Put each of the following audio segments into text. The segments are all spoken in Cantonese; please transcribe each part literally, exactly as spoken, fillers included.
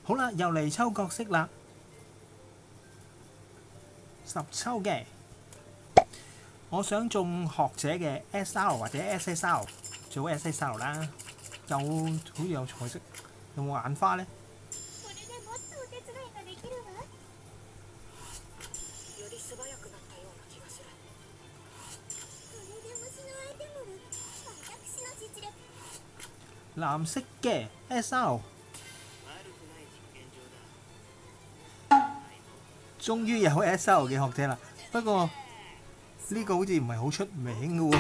好啦，又嚟抽角色啦，十抽嘅。我想中學者嘅 S R 或者 S S R， 做 S S R 啦。有好似有彩色，有冇眼花呢？藍色嘅 S R， 終於有 S R 嘅學者啦。不過呢個好似唔係好出名嘅喎。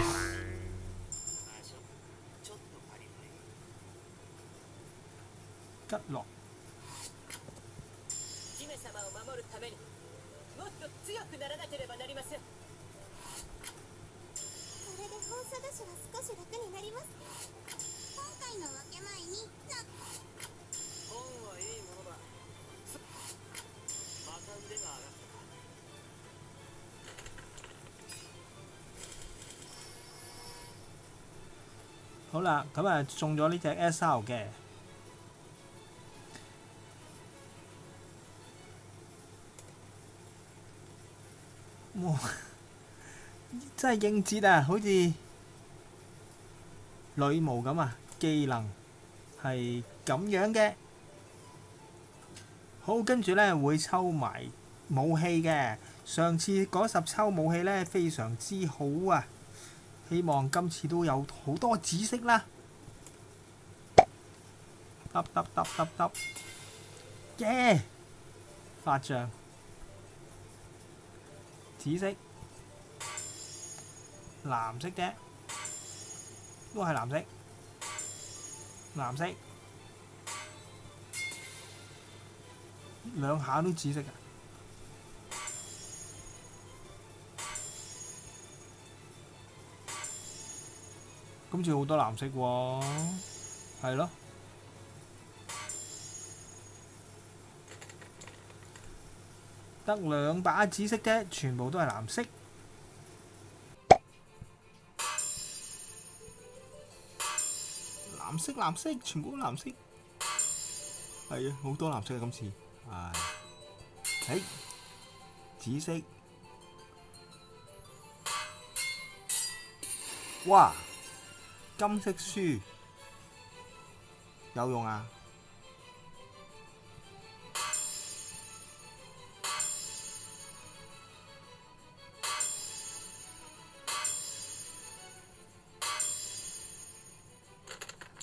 吉落。好啦，咁啊中咗呢隻 S R 嘅。哇！真係應節啊，好似女巫咁啊！技能係咁樣嘅。好，跟住咧會抽埋武器嘅。上次嗰十抽武器咧非常之好啊！希望今次都有好多紫色啦。得得得得得，耶！法杖。紫色、藍色啫，都係藍色、藍色，兩下都紫色啊！今次好多藍色喎，係咯。得兩把紫色啫，全部都係藍色。藍色藍色，全部都藍色。係啊，好多藍色啊！今次係，誒，紫色。哇！金色書有用啊！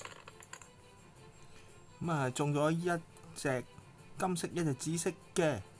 咁啊，中咗一隻金色，一隻紫色嘅。